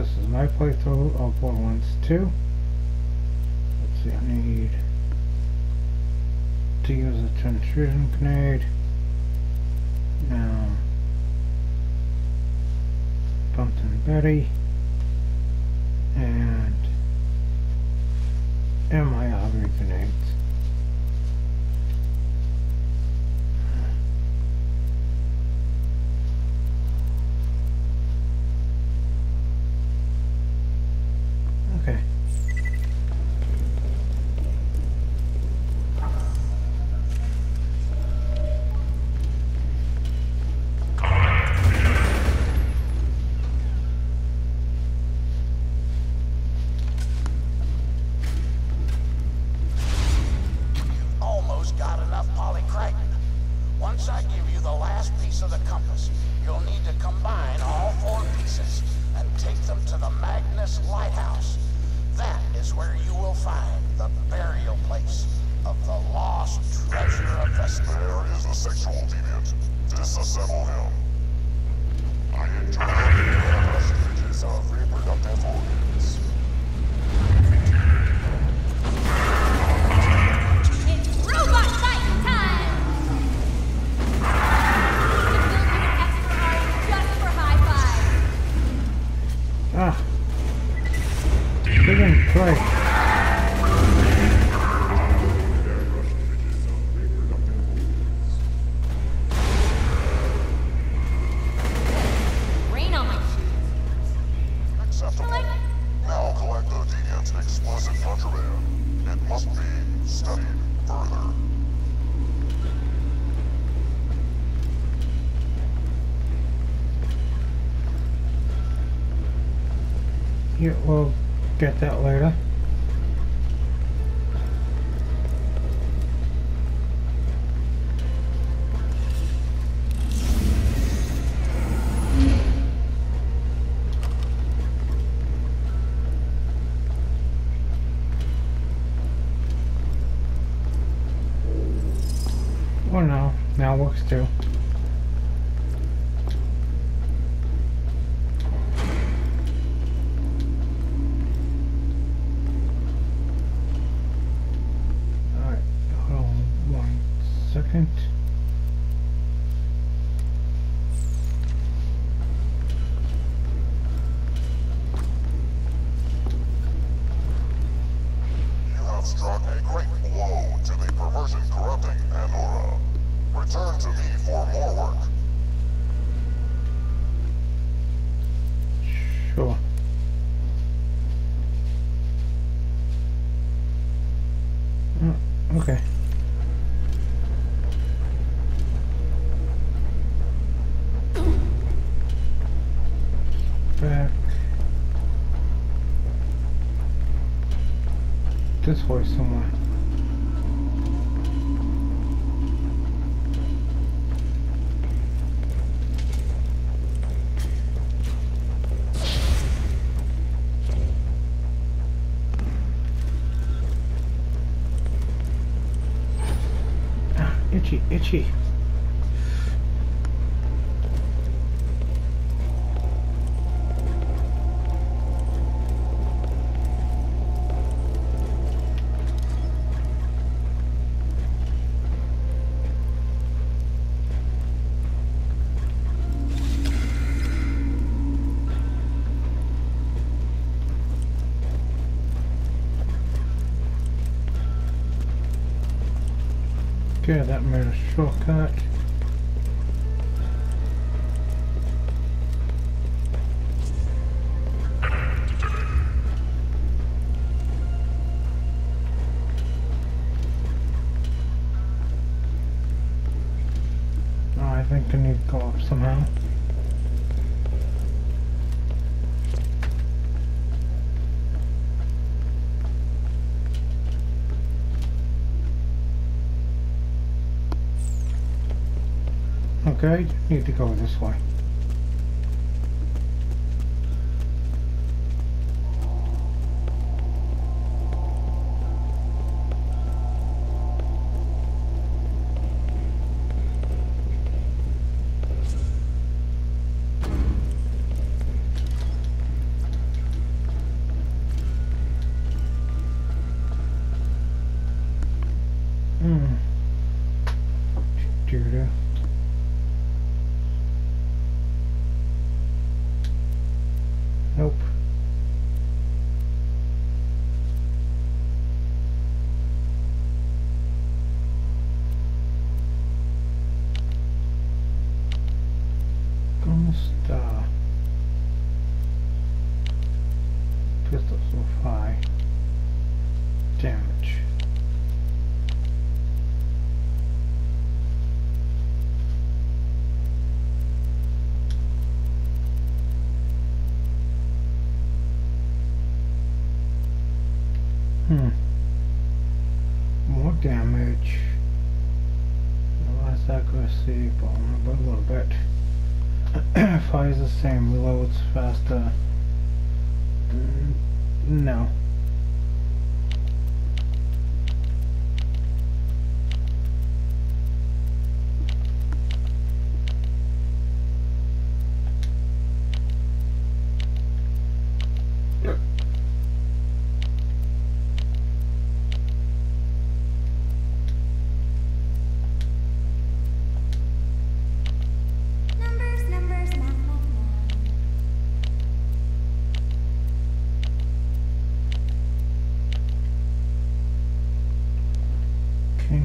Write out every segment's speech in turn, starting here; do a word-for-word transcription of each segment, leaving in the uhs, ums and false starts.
this is my playthrough of Borderlands two. Let's see, I need to use a transfusion grenade. Now, Pumpkin Betty, and and my augury grenades. Okay. Yeah, we'll get that later. Oh no, now works too. Second. You have struck a great blow to the perversion corrupting Pandora. Return to me for more work. Sure. Oh, okay. Back this way somewhere. Ah, itchy, itchy. Okay, that made a shortcut. Oh, I think I need to go up somehow. Okay, need to go this way. pistols with high damage. Hmm. More damage. Less accuracy, but a little bit. Fire is the same. Reloads faster. Mm, no. Numbers, numbers, math, math, math. Okay.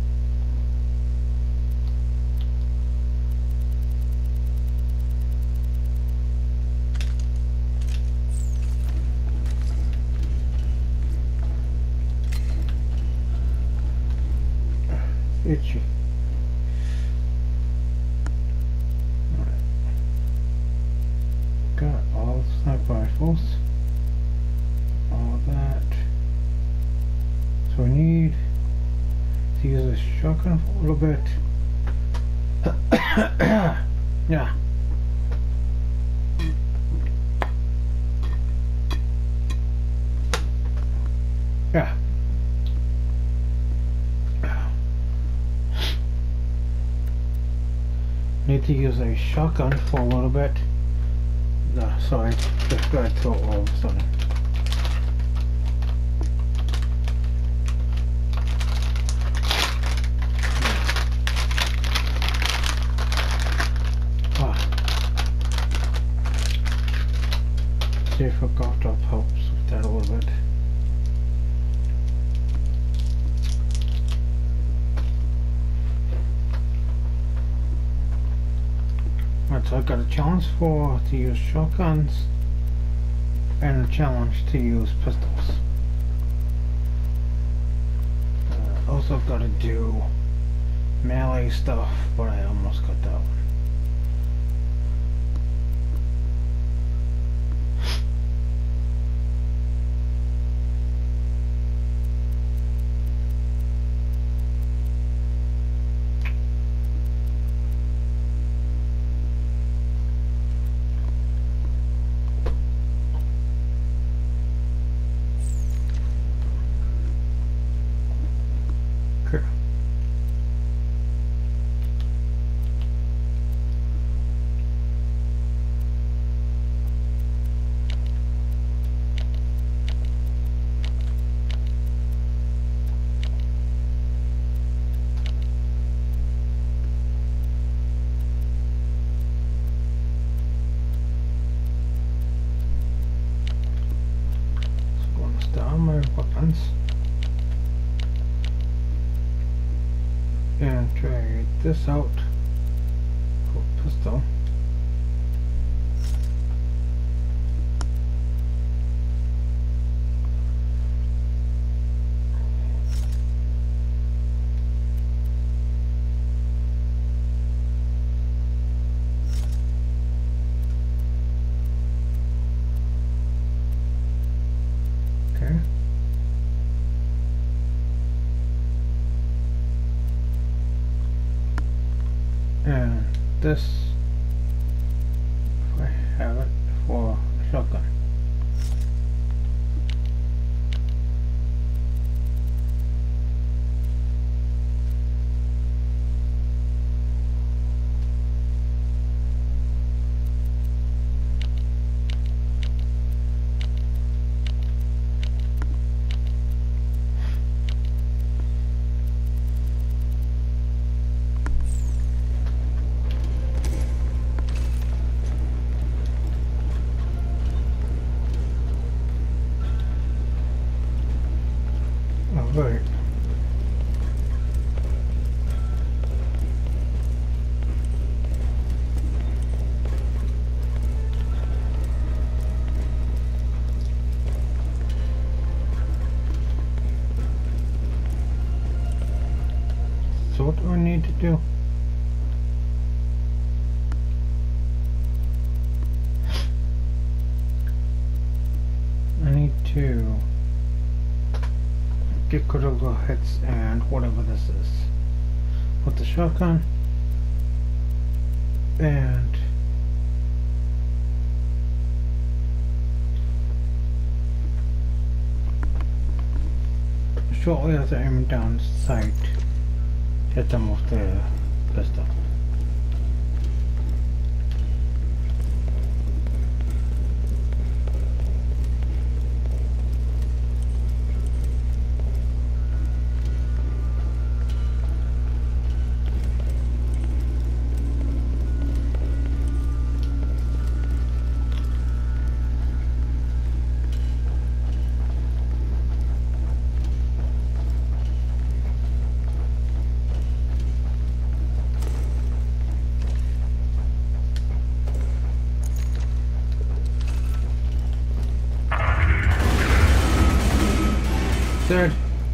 Itchy. Alright. Got all the sniper rifles. All that. So we need to use a shotgun for a little bit. Yeah. Yeah. Need to use a shotgun for a little bit. No, sorry, just got to it all of a sudden. Ah. See if a golf drop helps with that a little bit. Right, so I got a challenge for to use shotguns and a challenge to use pistols. Uh, also got to do melee stuff, but I almost got that one. Okay. So I'm gonna start my weapons and try this out for pistol. Okay. And this, if I have it, for a shotgun. need to do? I need to get critical hits and whatever this is with the shotgun, and shortly after aiming down sight, hit them with the pistol. Third.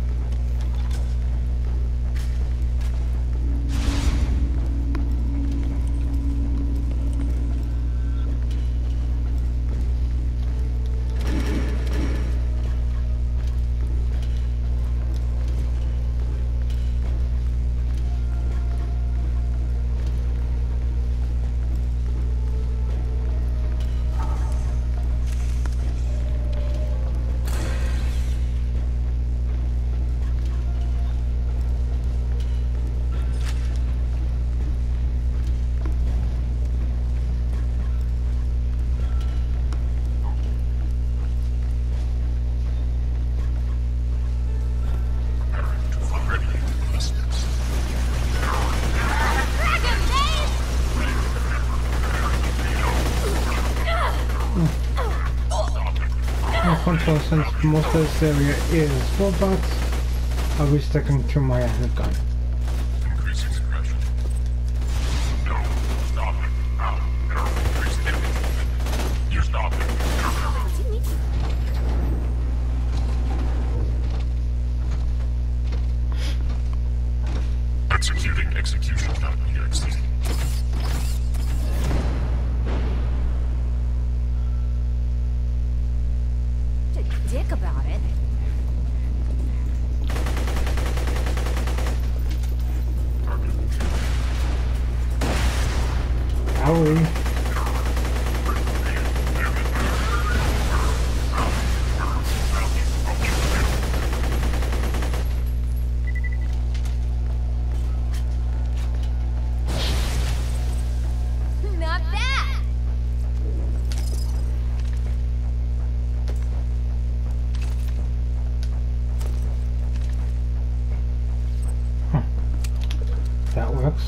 So since most of this area is robots, I'll be sticking to my acid gun. Increasing suppression. No, stop it. Now, increase it. You stop it. Executing execution .exe. Dick about it. Owie. Not bad. That works.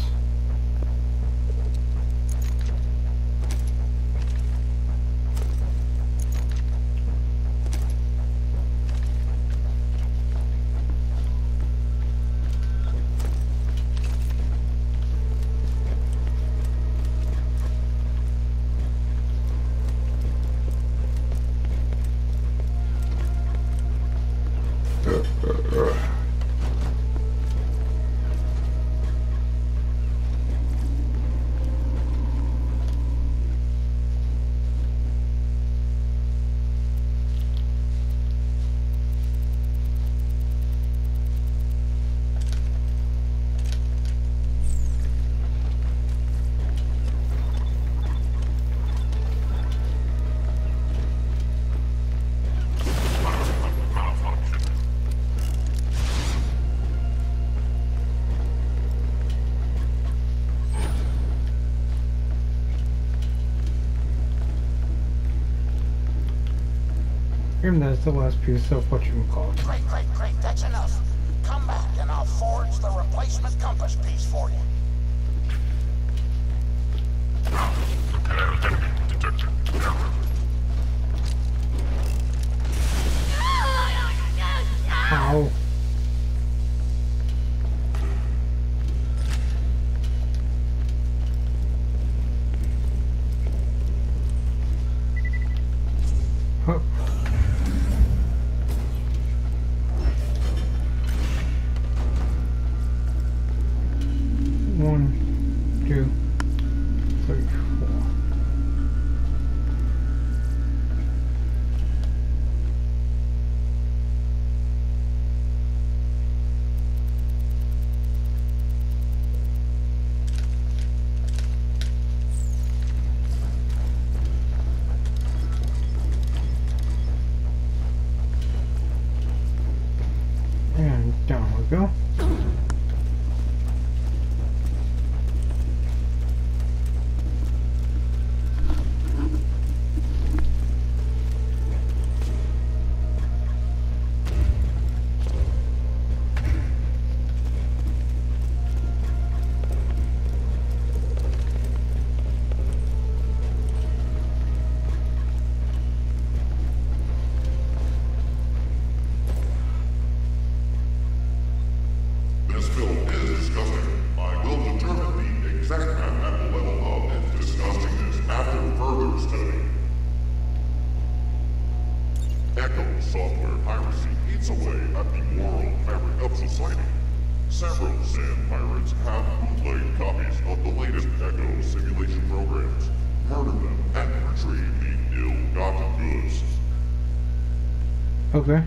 And that's the last piece of what you can call it. Great, great, great. That's enough. Come back and I'll forge the replacement compass piece for you. Detected. Ow. Huh. we go. This film is disgusting. I will determine the exact mathematical level of its disgustingness after further study. Echo software piracy eats away at the moral fabric of society. Several sand pirates have bootleg copies of the latest Echo simulation programs, murder them, and retrieve the ill-gotten goods. Okay.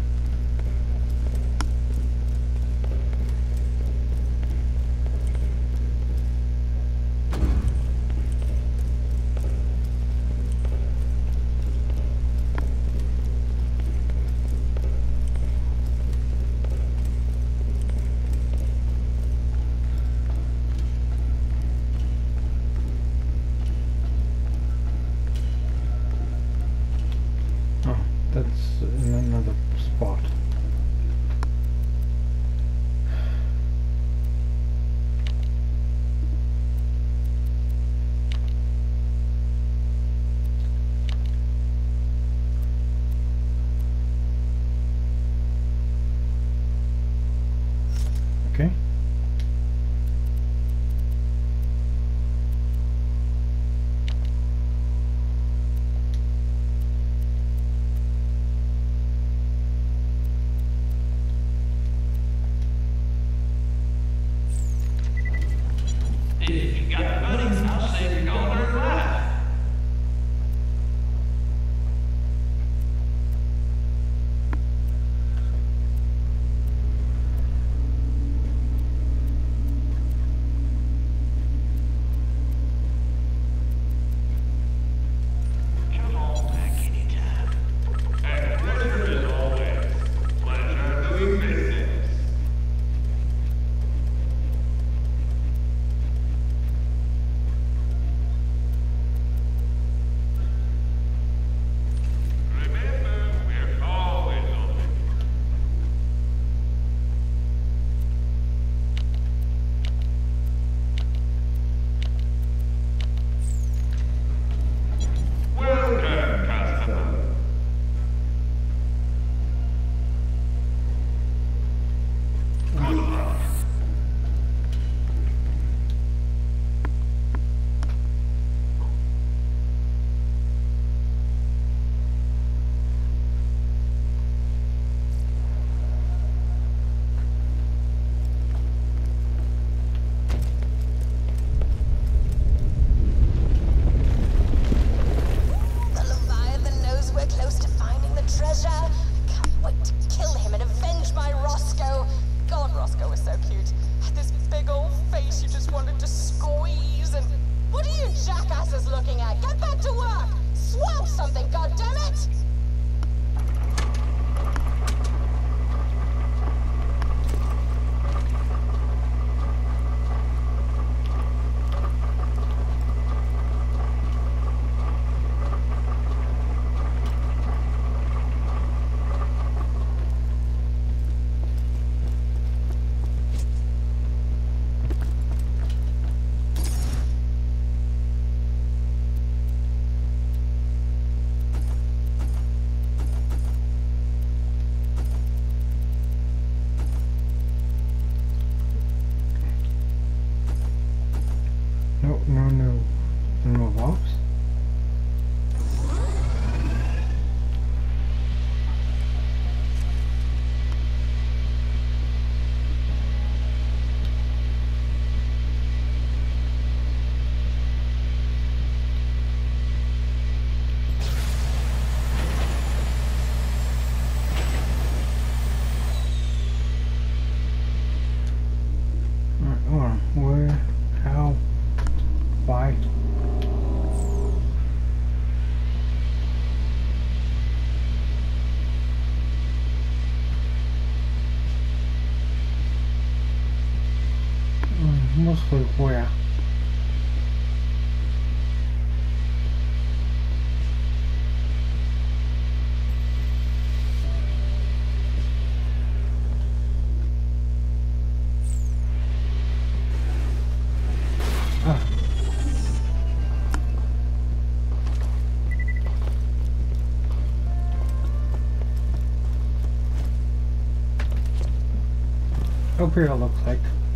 That's in another spot. Okay. If you got buddies, I'll say you're going to live. Come on back anytime. And pleasure as always. Pleasure doing business. Remember, we're always open. Welcome, customer. Good luck. The Leviathan knows we're close to finding the treasure. I can't wait to kill him and avenge my Roscoe. God, Roscoe was so cute. Had this big old face you just wanted to squeeze. And what are you jackasses looking at? Get back to work! Swap something, goddammit! Mostly where? Ah. Up here it looks like.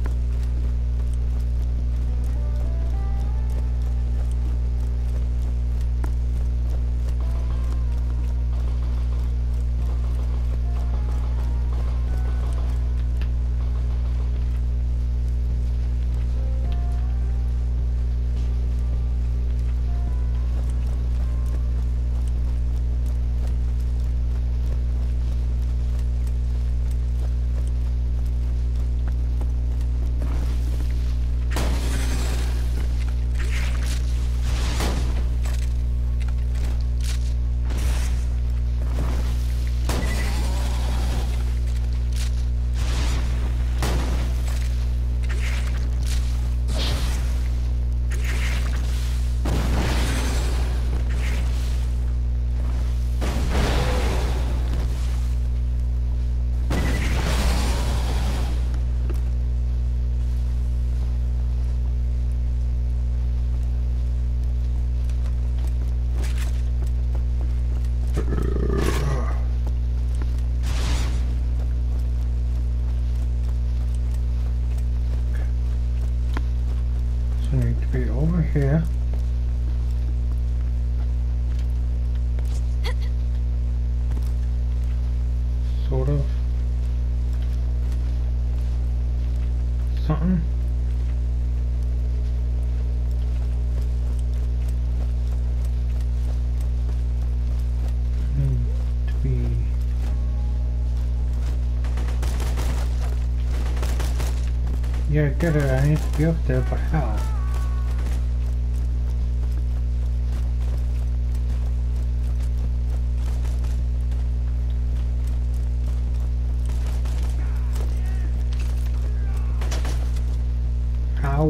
So I need to be over here. Sort of. Something. Need to be. Yeah, I get it. I need to be up there, but how? How?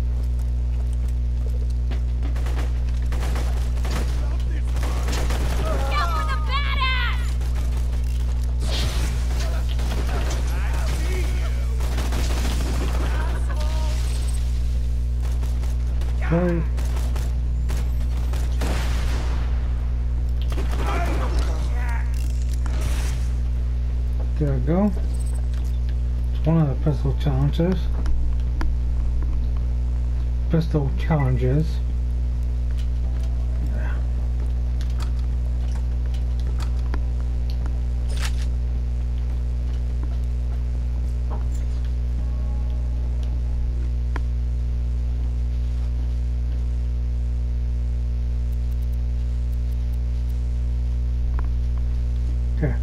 Now for the badass! Sorry. There we go. It's one of the pistol challenges. Pistol challenges. Yeah. Okay.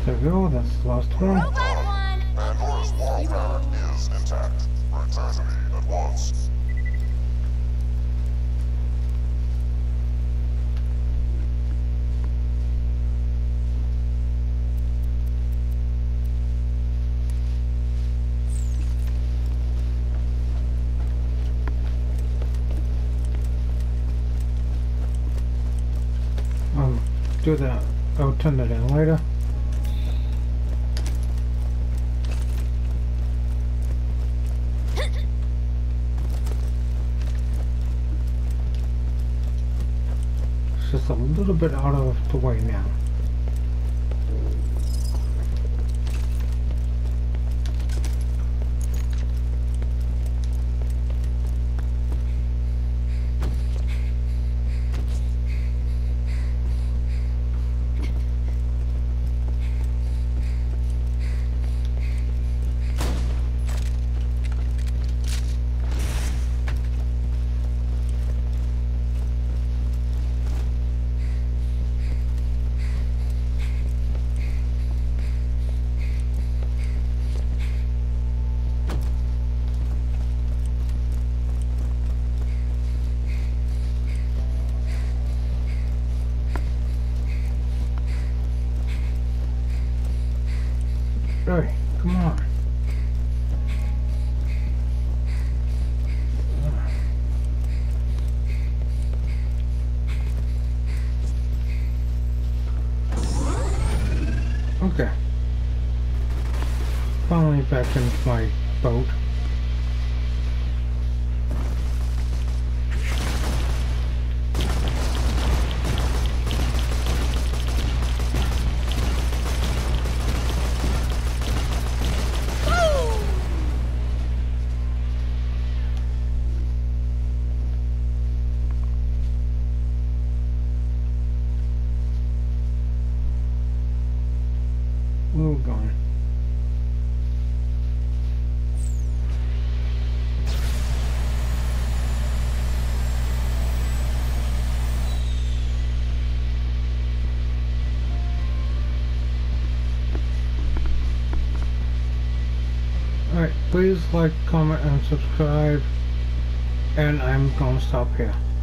There we go, that's the last one. Robot one. Pandora's moral fabric is intact. Return to me at once. I'll do that. I'll turn that in later. It's just a little bit out of the way now. Hey, come on. Okay. Finally back into my boat. We're going. Alright, please like, comment, and subscribe. And I'm gonna stop here.